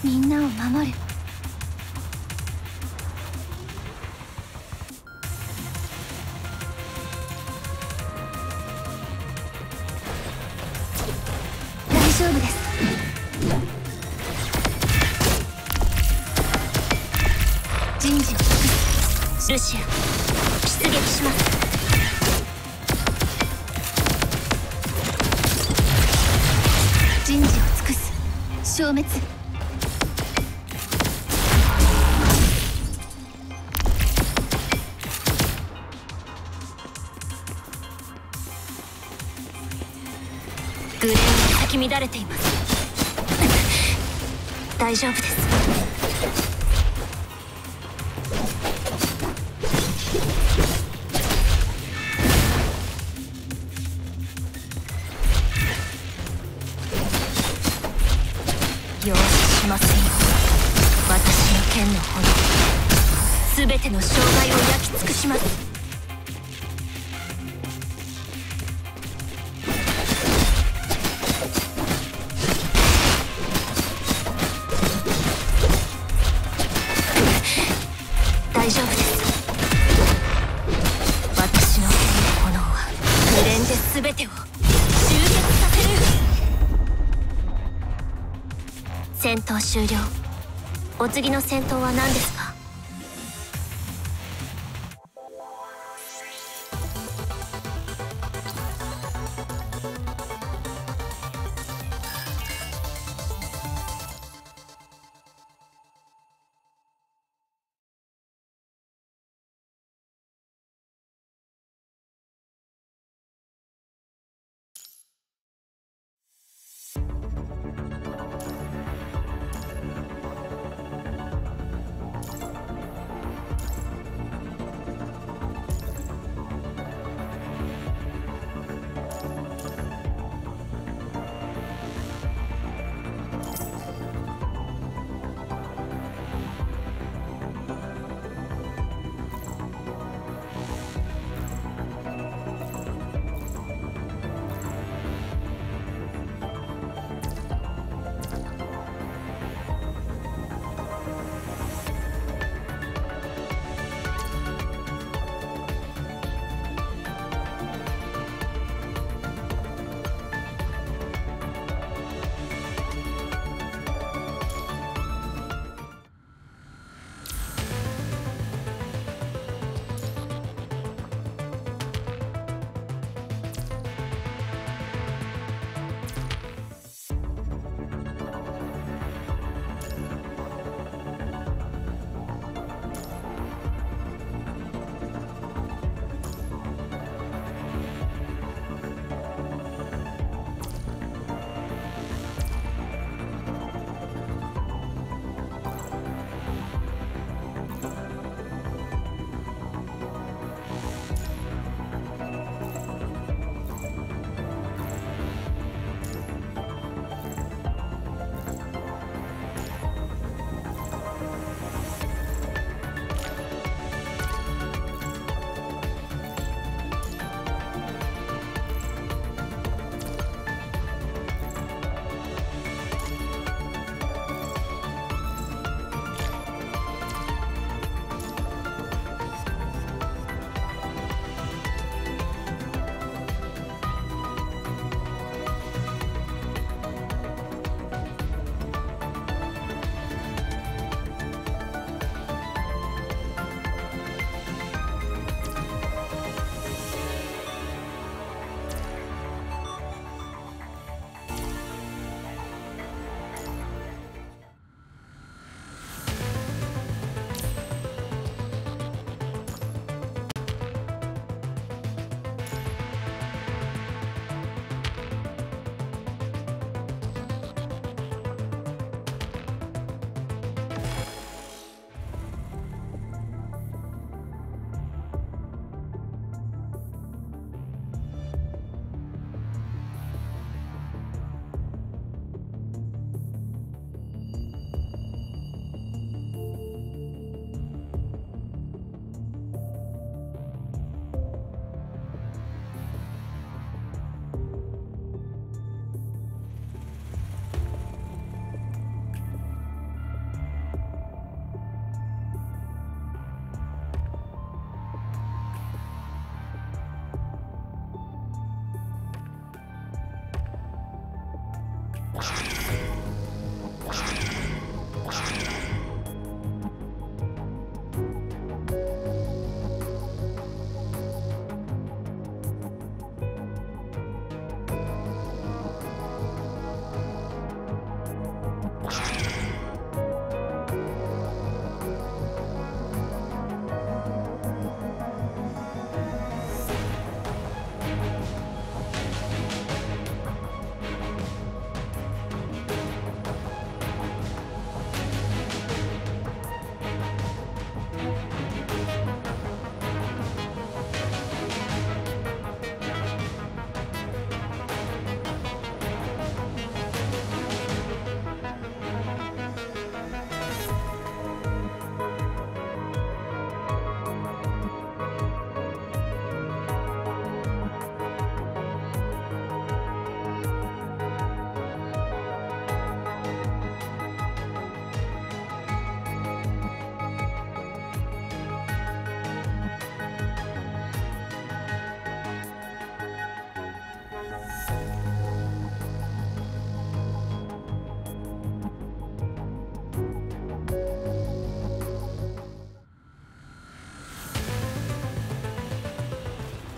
みんなを守る。大丈夫です。人事を尽くす。ルシア、出撃します。人事を尽くす。消滅。グレーが咲き乱れています。大丈夫です。容赦しませんよ。私の剣の炎、すべての障害を焼き尽くします。大丈夫です。私の剣の炎はグレンで全てを集結させる。戦闘終了。お次の戦闘は何ですか？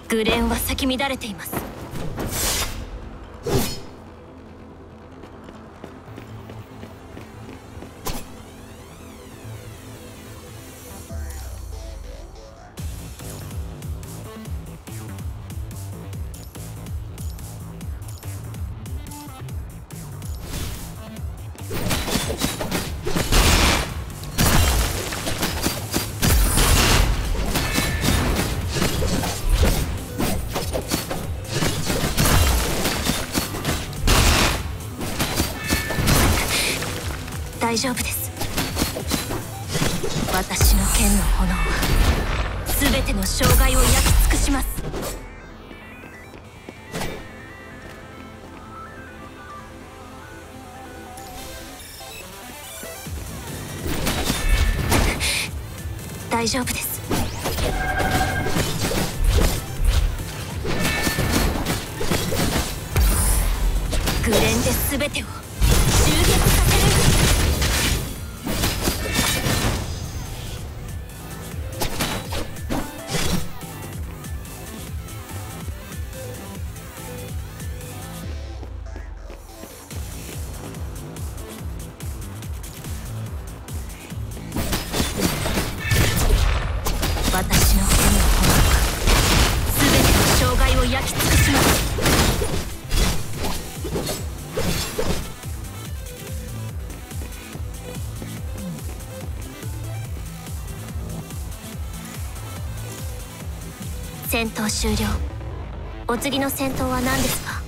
グレンは咲き乱れています。大丈夫です。私の剣の炎は全ての障害を焼き尽くします。大丈夫です。グレンで全てを集結させる。私の剣の炎は全ての障害を焼き尽くします。戦闘終了。お次の戦闘は何ですか？